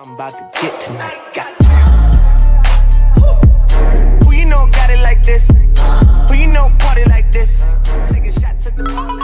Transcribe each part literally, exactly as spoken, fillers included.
I'm about to get tonight. Goddamn. Who you know got it like this? Who you know party like this? Take a shot to the ball.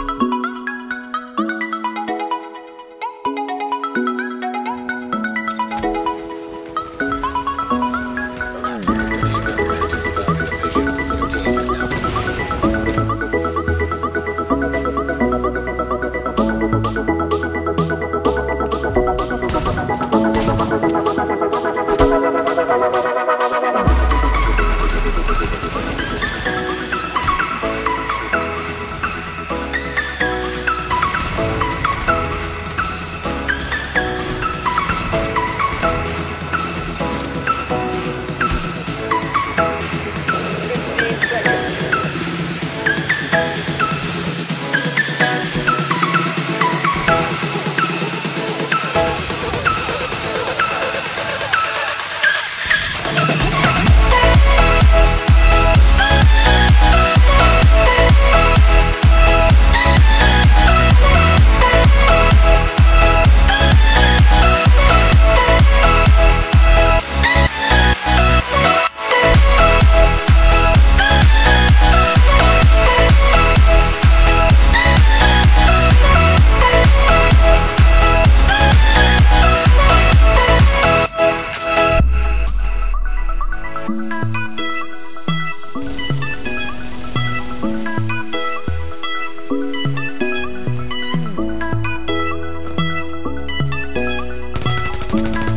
We'll be right back.